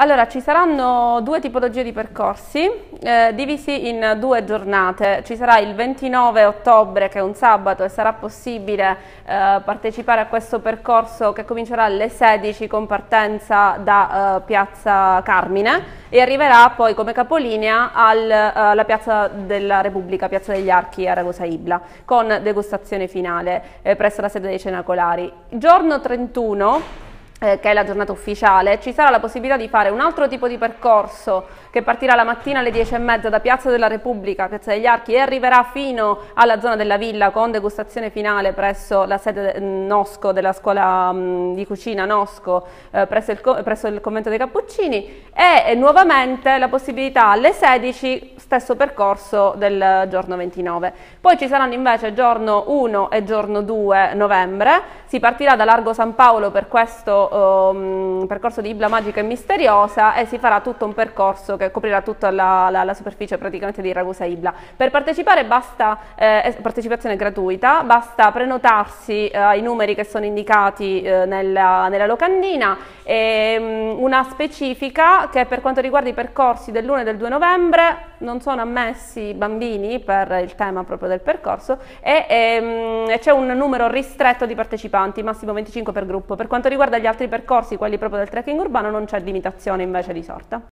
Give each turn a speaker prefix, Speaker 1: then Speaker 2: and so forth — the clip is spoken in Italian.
Speaker 1: Allora, ci saranno due tipologie di percorsi divisi in due giornate. Ci sarà il 29 ottobre, che è un sabato, e sarà possibile partecipare a questo percorso che comincerà alle 16 con partenza da Piazza Carmine e arriverà poi come capolinea alla Piazza della Repubblica, Piazza degli Archi a Ragusa Ibla, con degustazione finale presso la sede dei Cenacolari. Giorno 31, che è la giornata ufficiale, ci sarà la possibilità di fare un altro tipo di percorso che partirà la mattina alle 10:30 da Piazza della Repubblica, Piazza degli Archi, e arriverà fino alla zona della villa con degustazione finale presso la sede Nosco della scuola di cucina Nosco, presso il convento dei Cappuccini, e nuovamente la possibilità alle 16, stesso percorso del giorno 29. Poi ci saranno invece giorno 1 e giorno 2 novembre, si partirà da Largo San Paolo per questo percorso di Ibla Magica e Misteriosa, e si farà tutto un percorso che coprirà tutta la superficie praticamente di Ragusa Ibla. Per partecipare basta, partecipazione gratuita, basta prenotarsi ai numeri che sono indicati nella locandina, e una specifica che per quanto riguarda i percorsi dell'1 e del 2 novembre non sono ammessi bambini per il tema proprio del percorso, e c'è un numero ristretto di partecipanti, massimo 25 per gruppo. Per quanto riguarda gli altri percorsi, quelli proprio del trekking urbano, non c'è limitazione invece di sorta.